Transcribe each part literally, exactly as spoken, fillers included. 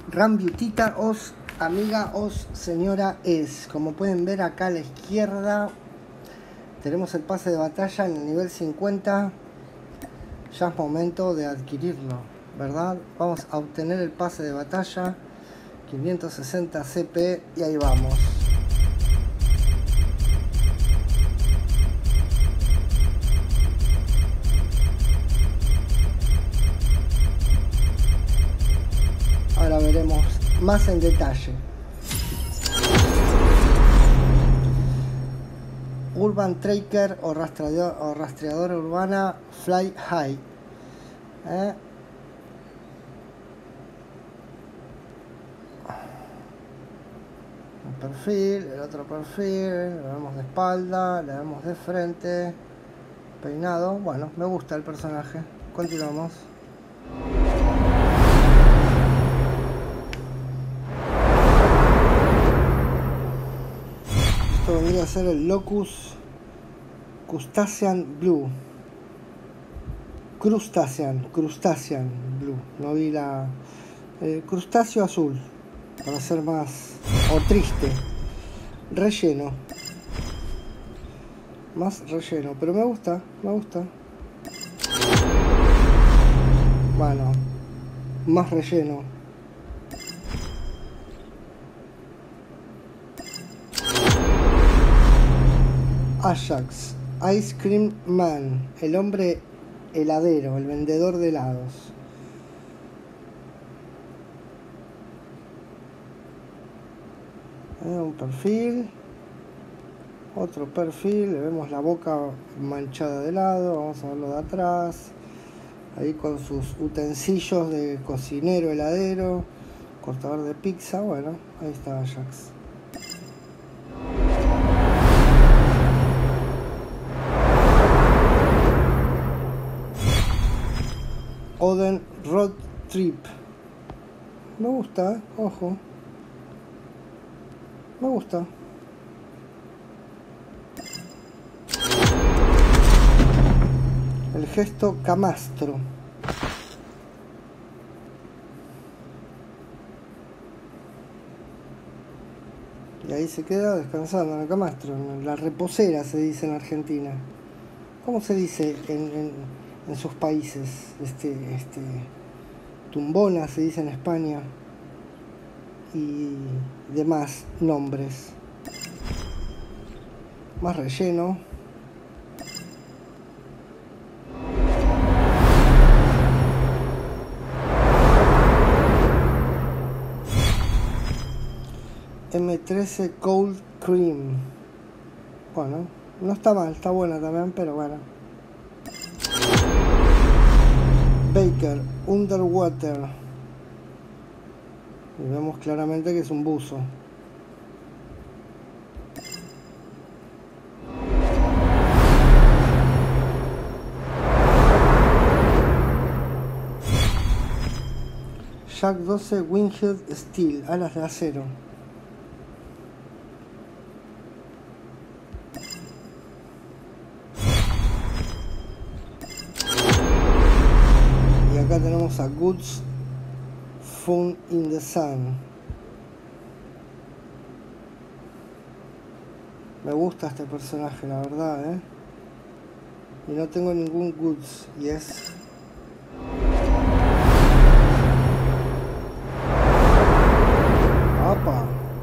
Rambiutita os, amiga os, señora es. Como pueden ver acá a la izquierda tenemos el pase de batalla en el nivel cincuenta. Ya es momento de adquirirlo, ¿verdad? Vamos a obtener el pase de batalla quinientos sesenta C P y ahí vamos. Ahora veremos más en detalle. Urban Tracker o rastreador, o rastreadora urbana Fly High. ¿Eh? Un perfil, el otro perfil, le vemos de espalda, le vemos de frente, peinado. Bueno, me gusta el personaje. Continuamos. Esto vendría a ser el Locus Crustacean Blue. Crustacean, Crustacean Blue. No vi la... Eh, crustáceo azul, para ser más... o triste. Relleno. Más relleno, pero me gusta, me gusta. Bueno, más relleno. Ajax, Ice Cream Man, el hombre heladero, el vendedor de helados. Eh, un perfil, otro perfil, le vemos la boca manchada de helado, vamos a verlo de atrás, ahí con sus utensilios de cocinero heladero, cortador de pizza. Bueno, ahí está Ajax. Oden Road Trip. Me gusta, ¿eh? Ojo. Me gusta. El gesto camastro. Y ahí se queda descansando en el camastro. En la reposera se dice en Argentina. ¿Cómo se dice en, en, en sus países? Este, este, tumbona se dice en España. Y demás nombres. Más relleno. M trece Cold Cream. Bueno, no está mal, está buena también, pero bueno. Baker Underwater. Y vemos claramente que es un buzo. Jack doce Winged Steel, alas de acero. Y acá tenemos a Goods Found in the Sun. Me gusta este personaje, la verdad, ¿eh? Y no tengo ningún Goods, y es... ¡Apa!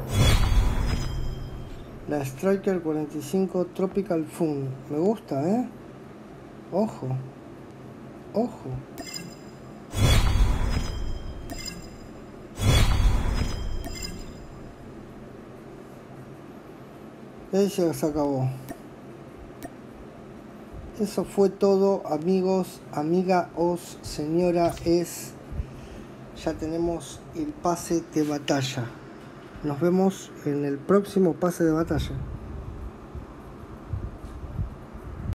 La Striker cuarenta y cinco Tropical Fun. Me gusta, ¿eh? Ojo. Ojo. Y ahí se acabó. Eso fue todo, amigos, amiga os, señora es. Ya tenemos el pase de batalla. Nos vemos en el próximo pase de batalla.